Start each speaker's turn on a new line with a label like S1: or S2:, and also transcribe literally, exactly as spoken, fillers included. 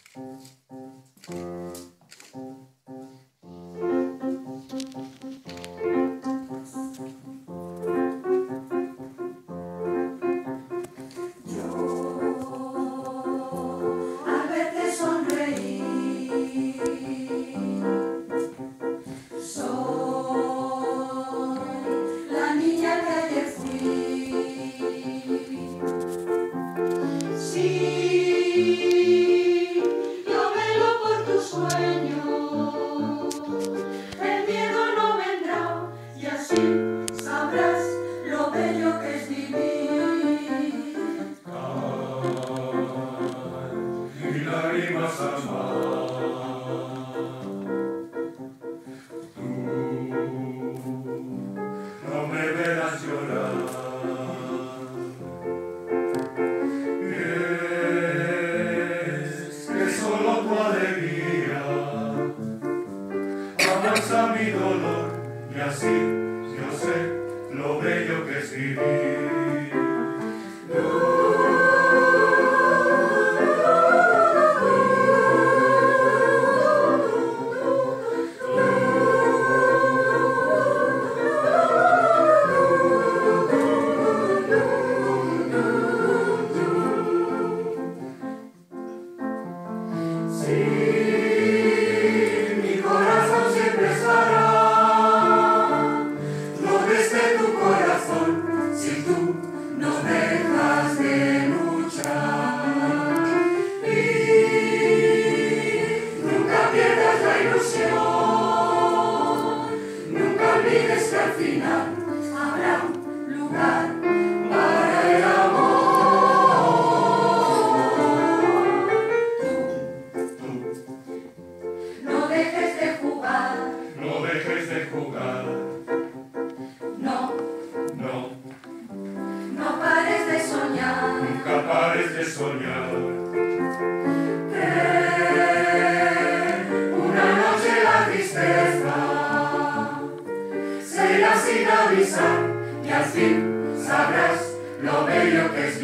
S1: Lágrimas amar, tú no me verás llorar, es que solo tu alegría avanza mi dolor y así yo sé lo bello que es vivir. Sí, mi corazón siempre estará donde esté tu corazón, si tú no dejas de luchar. Y nunca pierdas la ilusión, nunca olvides que al final habrá un lugar para el amor.
S2: No dejes de jugar,
S1: No dejes de jugar,
S2: no,
S1: no,
S2: no pares de soñar,
S1: nunca pares de soñar.
S2: que una noche la tristeza se irá sin avisar y al fin sabrás lo bello que es